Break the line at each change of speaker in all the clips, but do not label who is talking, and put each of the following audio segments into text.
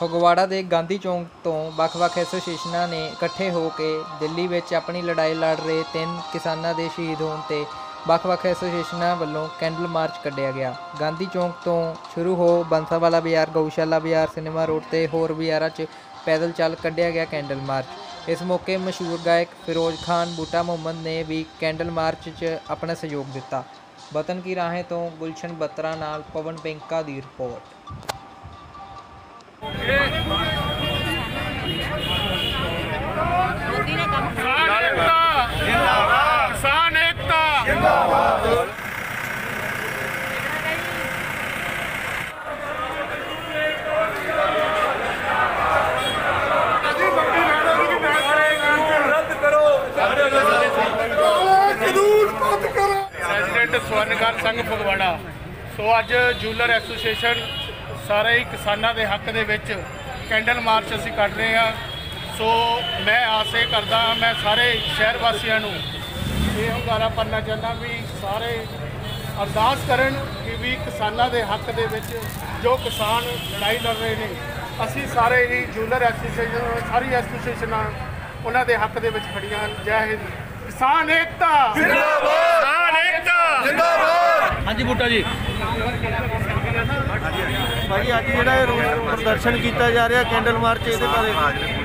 ਫਗਵਾੜਾ ਦੇ ਗਾਂਧੀ ਚੌਂਕ ਤੋਂ ਵੱਖ-ਵੱਖ ਐਸੋਸੀਏਸ਼ਨਾਂ ਨੇ ਇਕੱਠੇ ਹੋ ਕੇ ਦਿੱਲੀ ਵਿੱਚ ਆਪਣੀ ਲੜਾਈ ਲੜ ਰਹੇ 3 ਕਿਸਾਨਾਂ ਦੇ ਸ਼ਹੀਦ ਹੋਣ 'ਤੇ ਵੱਖ-ਵੱਖ ਐਸੋਸੀਏਸ਼ਨਾਂ ਵੱਲੋਂ ਕੈਂਡਲ ਮਾਰਚ ਕੱਢਿਆ ਗਿਆ। ਗਾਂਧੀ ਚੌਂਕ ਤੋਂ ਸ਼ੁਰੂ ਹੋ ਬੰਸਾਵਾਲਾ ਬਾਜ਼ਾਰ, ਗਊਸ਼ਾਲਾ ਬਾਜ਼ਾਰ, ਸਿਨੇਮਾ ਰੋਡ ਤੇ ਹੋਰ ਬਾਜ਼ਾਰਾਂ 'ਚ ਪੈਦਲ ਚੱਲ ਕੱਢਿਆ ਗਿਆ ਕੈਂਡਲ ਮਾਰਚ। ਇਸ ਮੌਕੇ ਮਸ਼ਹੂਰ ਗਾਇਕ ਫਿਰੋਜ਼ ਖਾਨ ਬੂਟਾ ਮੁਹੰਮਦ ਨੇ ਵੀ ਕੈਂਡਲ ਮਾਰਚ 'ਚ ਆਪਣਾ ਸਹਿਯੋਗ ਦਿੱਤਾ। ਵਤਨ ਕੀ ਰਾਹੇ ਤੋਂ ਗੁਲਸ਼ਨ ਬੱਤਰਾ ਨਾਲ ਪਵਨ ਪਿੰਕਾ ਦੀ ਰਿਪੋर्ट।
किसान एकता जिंदाबाद। रद्द करो प्रेसिडेंट स्वर्णकार संघ फगवाड़ा। सो अज जूलर एसोसीएशन सारे ही किसानों के हक दे विच कैंडल मार्च असी कढ़ रहे हैं। सो मैं आस ये करदा मैं सारे शहर वासियों ये हुंगारा भरना चाहना भी सारे अरदास करन कि भी किसानों के हक दे विच जो किसान लड़ाई लड़ रहे हैं असी सारे ही जूलर एसोसीएशन सारी एसोसीएशन उन्हों के हक दे विच खड़ियां। जय हिंद। किसान एकता जिंदाबाद। किसान एकता जिंदाबाद। हाँ जी बूटा जी
भाई अज जिहड़ा प्रदर्शन किया जा रहा कैंडल मार्च ये बारे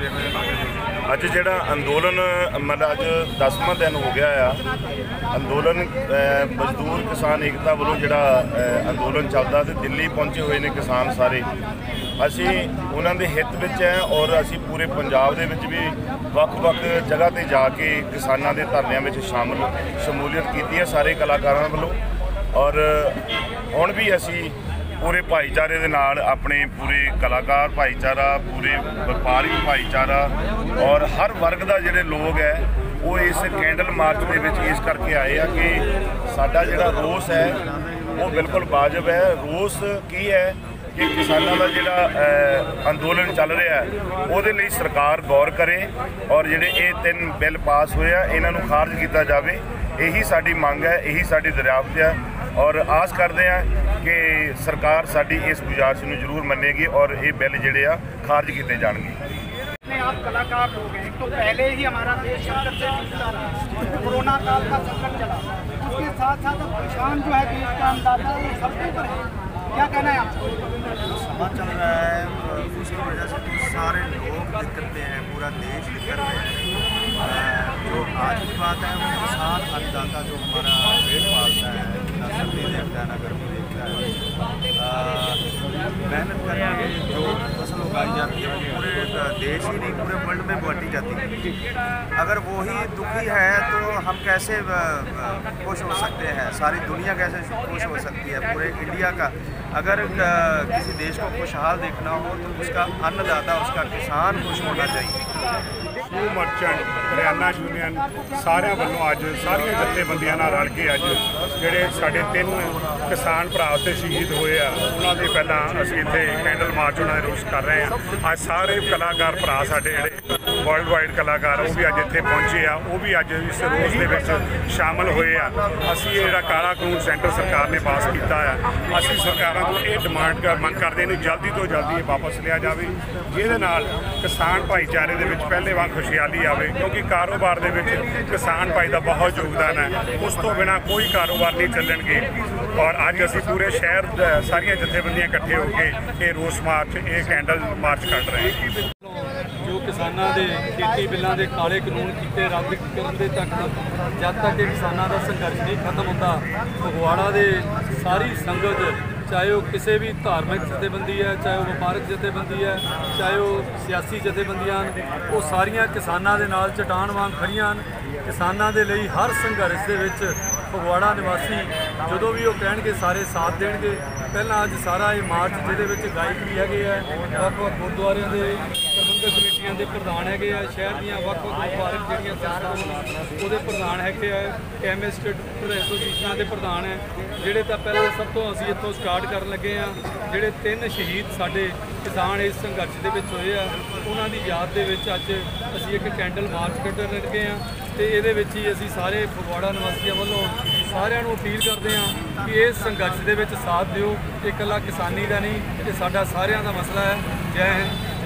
अज जिहड़ा अंदोलन मतलब अज 10वां दिन हो गया आ अंदोलन मजदूर किसान एकता वालों जिहड़ा अंदोलन चलदा ते दिल्ली पहुंचे हुए ने किसान सारे असी उन्हां दे हित विच है और असी पूरे पंजाब दे विच भी वख-वख जगह ते जाके किसानां दे धरनिਆਂ ਵਿੱਚ शमूलियत कीती है सारे कलाकारां वालों। और हुण भी असी पूरे भाईचारे दे नाल अपने पूरे कलाकार भाईचारा पूरे व्यापारी भाईचारा और हर वर्ग का जिहड़े लोग है वो इस कैंडल मार्च के विच इस करके आए हैं कि साडा जिहड़ा रोस है वो बिल्कुल वाजिब है। रोस की है कि किसानों का जिहड़ा अंदोलन चल रहा है उहदे लई सरकार गौर करे और जिहड़े ये 3 बिल पास होए आ इन्हां नूं खारिज किया जाए। यही साडी मंग है, यही साडी दरियाफ्त है और आस करते हैं कि सरकार साडी इस गुजारिश में जरूर मनेगी और ये बिल जिहड़े आ खारिज किए जाएंगे।
आप कलाकार लोग हैं तो पहले ही हमारा देश संकट से जूझता रहा, कोरोना काल का संकट चला, उसके साथ साथ किसान जो है देश का अंदाजा वो सबके ऊपर है। क्या कहना है आपको?
समाज चल रहा है उसकी वजह से तो सारे लोग दिक्कत हैं, पूरा देश दिक्कत है। जो आज की बात है वो किसान अन्नदाता जो हमारा पेट पालता है, ना सर्दी देखता है ना गर्मी देखता है, मेहनत करके जो फसल उगाई जाती है वो पूरे देश ही नहीं पूरे वर्ल्ड में बांटी जाती है। अगर वो ही दुखी है तो हम कैसे खुश हो सकते हैं? सारी दुनिया कैसे खुश हो सकती है? पूरे इंडिया का अगर किसी देश को खुशहाल देखना हो तो उसका अन्नदाता उसका किसान खुश होना चाहिए।
फूड मर्चेंट हरियाणा यूनियन सारे वालों अज सारिया जथेबंदियां नाल रल के अज जिहड़े साडे 3 किसान भरा उत्ते शहीद होए आ उन्हां दे पहलां असीं इत्थे कैंडल मार्च उन्हां दे रोस कर रहे हैं। अज सारे कलाकार भरा साडे जिहड़े वर्ल्ड वाइड कलाकार वो भी अज इत्थे पहुंचे आ वो भी अज इस रोस दे विच शामिल होए आ। असीं जिहड़ा काला कानून सेंटर सरकार ने पास कीता है असीं सरकारां तों इह डिमांड मंग करदे ने जल्दी तो जल्दी वापस लिया जाए जिहदे नाल किसान भाईचारे दे विच पहले वांग खुशहाली आवे क्योंकि कारोबार दे विच किसान भाई का बहुत योगदान है। उस तो बिना कोई कारोबार नहीं चलणगे और अज असीं पूरे शहर सारिया जथेबंदियां इकट्ठे होकर ये रोस मार्च ये कैंडल मार्च कर रहे हैं।
जो किसानों के खेती बिलों के काले कानून किए रद्द करने तक जब तक किसानों का संघर्ष नहीं खत्म होता फगवाड़ा के सारी संगत चाहे वो किसी भी धार्मिक जथेबंदी है चाहे वो व्यापारिक जथेबंदी है चाहे वो सियासी जथेबंदियां वो सारिया किसानों के नाल चट्टान वांग खड़ियां किसानों के लिए हर संघर्ष के विच फगवाड़ा निवासी जो भी वो कह सारे साथ देंगे। पहला अज सारा ये मार्च जिहदे गायक भी है वख-वख गुरुद्वारियां दे प्रबंधक कमेटियां के प्रधान है शहर दियां वख-वख व्यापारिक जिहड़ियां संस्थावां उहदे प्रधान है कैमिस्ट एसोसीएशनां के प्रधान है जिहड़े तां पहले सब तो असीं इत्थों स्टार्ट करन लगे हाँ। जिहड़े 3 शहीद साडे किसान इस संघर्ष दे विच होए आ उन्हां दी याद दे विच अज असीं एक कैंडल मार्च कड्ढण लगे हाँ ते इहदे विच ही असीं सारे फगवाड़ा निवासियों वालों सारिਆਂ ਨੂੰ अपील करते हैं कि इस संघर्ष के साथ दिओ। ये इकल्ला किसानी का नहीं, ये साडा सारिਆਂ दा मसला है। जय हिंद।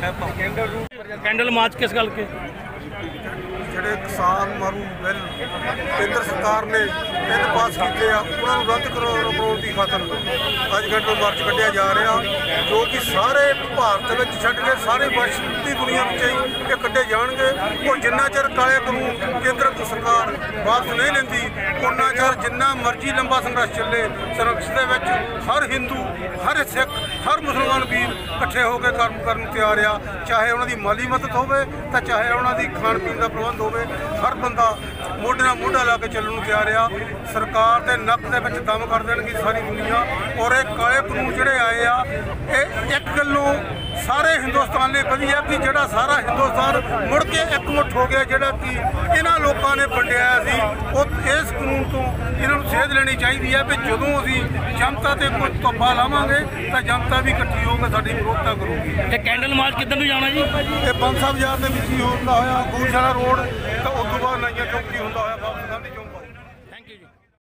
ਕੈਂਡਲ ਮਾਰਚ ਕਿਸ ਗੱਲ ਕੇ?
ਜਿਹੜੇ ਕਿਸਾਨ ਮਾਰੂ ਬਿੱਲ ਕੇਂਦਰ ਸਰਕਾਰ ਨੇ ਬਿੱਲ ਪਾਸ ਕੀਤੇ ਆ ਉਹਨਾਂ ਨੂੰ ਰੱਦ ਕਰਾਉਣ ਦੀ ਖਾਤਰ ਅੱਜ ਕੈਂਡਲ ਮਾਰਚ ਕੱਢਿਆ ਜਾ ਰਿਹਾ, ਜੋ ਕਿ ਸਾਰੇ ਭਾਰਤ ਵਿੱਚ ਛੱਡ ਕੇ ਸਾਰੇ ਵਿਸ਼ਵ ਦੀ ਦੁਨੀਆ ਵਿੱਚ ਹੀ ਇਹ ਕੱਢੇ ਜਾਣਗੇ। ਔਰ ਜਿੰਨਾ ਚਿਰ ਕਾਲੇ ਕਾਨੂੰਨ ਕੇਂਦਰ ਸਰਕਾਰ ਵਾਪਸ ਨਹੀਂ ਲੈਂਦੀ ਉਹਨਾਂ ਚਿਰ ਜਿੰਨਾ ਮਰਜ਼ੀ ਲੰਬਾ ਸੰਘਰਸ਼ ਚੱਲੇ। ਸੰਘਰਸ਼ ਦੇ ਵਿੱਚ ਹਰ ਹਿੰਦੂ, ਹਰ ਸਿੱਖ, ਹਰ ਮੁਸਲਮਾਨ ਵੀਰ ਇਕੱਠੇ ਹੋ ਕੇ ਕੰਮ ਕਰਨ ਨੂੰ ਤਿਆਰ ਆ, ਚਾਹੇ ਉਹਨਾਂ ਦੀ ਮਾਲੀ ਮਦਦ ਹੋਵੇ ਤਾਂ ਚਾਹੇ ਉਹਨਾਂ ਦੀ ਖਾਣ ਪੀਣ ਦਾ ਪ੍ਰਬੰਧ ਹੋਵੇ। ਹਰ ਬੰਦਾ ਮੋਢੇ ਨਾਲ ਮੋਢਾ ਲਾ ਕੇ ਚੱਲਣ ਨੂੰ ਤਿਆਰ ਆ। ਸਰਕਾਰ ਦੇ ਨੱਕ ਦੇ ਵਿੱਚ ਦਮ ਕਰ ਦੇਣਗੀ ਸਾਰੀ ਦੁਨੀਆ। ਔਰ ਇਹ ਕਾਲੇ ਕਾਨੂੰਨ ਜਿਹੜੇ ਆਏ ਆ ਇਹ ਇੱਕ ਗੱਲੋਂ ਸਾਰੇ ਹਿੰਦੁਸਤਾਨ ਲਈ ਵਧੀਆ ਕਿ ਜਿਹੜਾ ਸਾਰਾ ਹਿੰਦੁਸਤਾਨ ਮੁੜ ਕੇ ਇਕਮੁੱਠ ਹੋ ਗਿਆ, ਜਿਹੜਾ ਕਿ ਇਹਨਾਂ ਲੋਕਾਂ ਨੇ ਵੰਡਿਆ ਸੀ। ਉਹ ਇਸ ਕਾਨੂੰਨ ਤੋਂ ਇਹਨਾਂ ਨੂੰ ਸੇਧ ਲੈਣੀ ਚਾਹੀਦੀ ਹੈ ਕਿ ਜਦੋਂ ਅਸੀਂ ਜਨਤਾ ਤੇ ਕੋਈ ਤੋਹਫਾ ਲਾਵਾਂਗੇ ਤਾਂ ਜਨਤਾ ਵੀ ਇਕੱਠੀ ਹੋ ਕੇ ਸਾਡੀ ਵਿਰੋਧਤਾ ਕਰੂਗੀ।
ਤੇ ਕੈਂਡਲ ਮਾਰਚ ਕਿੱਧਰ ਨੂੰ ਜਾਣਾ ਜੀ?
ਇਹ ਬੰਸਾ ਬਾਜ਼ਾਰ ਦੇ ਵਿੱਚ ਹੀ ਹੁੰਦਾ ਹੋਇਆ ਗਊਸ਼ਾਲਾ ਰੋਡ, ਤਾਂ ਉਸ ਤੋਂ ਬਾਅਦ ਨਾਈਆਂ ਚੌਂਕੀ ਹੁੰਦਾ ਹੋਇਆ ਵਾਪਸ ਗਾਂਧੀ ਚੌਂਕ।